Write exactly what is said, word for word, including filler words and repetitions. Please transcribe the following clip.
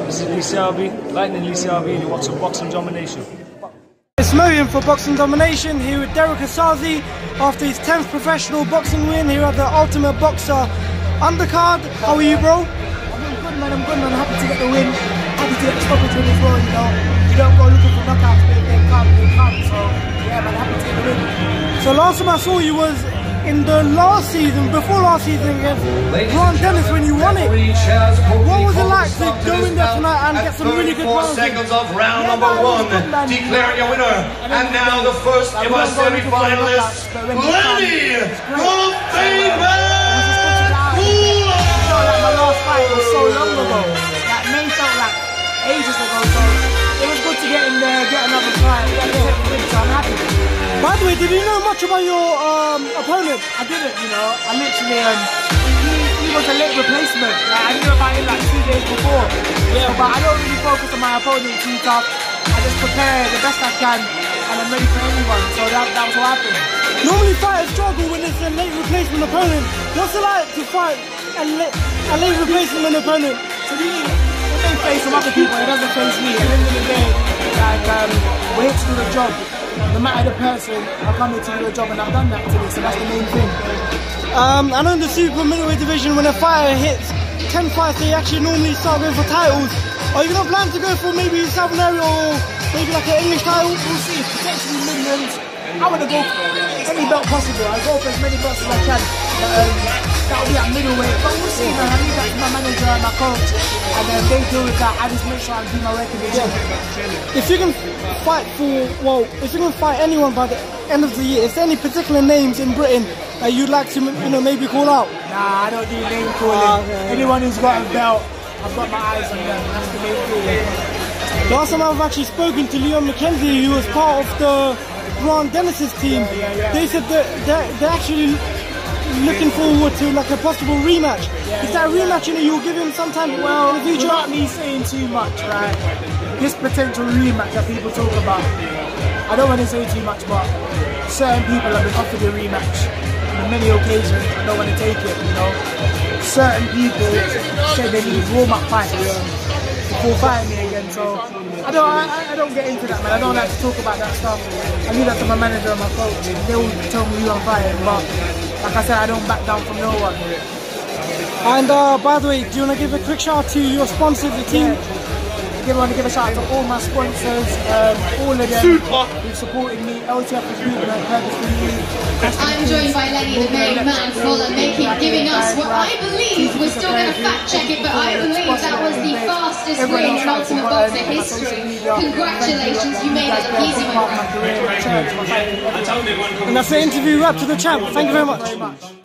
This is Lee Selby, Lightning Lee Selby, and you're watching Boxing Domination. It's Miriam for Boxing Domination, here with Derek Asazi after his tenth professional boxing win here at the Ultimate Boxer undercard. How are you, bro? I'm good, man. I'm good, man. Happy to get the win. Happy to get the stoppage win as well, you know. You don't go looking for knockouts, but if they come, they come. So, yeah, man, happy to get the win. So last time I saw you was in the last season, before last season against Ron Dennis when you won it. What was it like to go in there tonight and get some really good rounds? Seconds of round Yeah, number man, one, man. declaring your winner. And now the first Like, ever we don't go looking for semi-finalist, knockouts, but when they come, Lenny it's great. Rufaven. I felt like my last fight was so long ago. Like, May felt like ages ago, so it was good to get in there, get another fight, get the second win, so I'm happy. By the way, did you know much about your um, opponent? I didn't, you know, I literally, um, he, he was a late replacement. Like, I knew about him like two days before. Yeah, but I don't really focus on my opponent too tough. I just prepare the best I can, and I'm ready for anyone, so that, that was what happened. Normally fighters struggle when it's a late replacement opponent. What's it like to fight a late, a late replacement opponent? To me, it may face some other people, it doesn't face me. At the end of the day, like, um, we're here to do the job. No matter the person, I come here to do the job, and I've done that today, so that's the main thing. Um, I know in the super middleweight division, when a fighter hits ten fights, they actually normally start going for titles. Are you not planning to go for maybe Southern area or maybe like an English title? We'll see, potentially millions. I want to go for any belt possible. I go for as many belts as I can. But, um, that'll be at middleweight, but we'll see, man. I leave that to my manager and my coach, and then they deal with that. I just make sure I do my work in the gym. If you can fight for, well, if you can fight anyone by the end of the year, is there any particular names in Britain that you'd like to, you know, maybe call out? Nah, I don't do name calling. Ah, okay. Anyone who's got a belt, I've got my eyes on them. That's the main thing. Last time I've actually spoken to Leon McKenzie, who was part of the Grant Dennis's team. Yeah, yeah, yeah. They said that they're, they're actually looking forward to like a possible rematch. Yeah, is that a rematch, you know, you'll give him sometime Well, in the future? without me saying too much, right? This potential rematch that people talk about, I don't want to say too much, but certain people have been offered a rematch on many occasions. I don't want to take it, you know. Certain people say they need warm-up fights before fighting me again, so I don't, I, I don't get into that, man. I don't like to talk about that stuff. I leave that to my manager and my coach. They'll tell me who I'm fighting, but like I said, I don't back down from no one. And uh, by the way, do you want to give a quick shout out to your sponsors, the team? I want to give a shout out to all my sponsors, um, all of them who supported me. L T F Recruitment, Purpose for You. I'm joined by Lenny, the main man for the making, giving us what I believe, we're still going to fact check it, but I believe that was the fastest win in Ultimate Boxer history. Congratulations, you made it look easy. And that's the interview wrap to the champ. Thank you very much.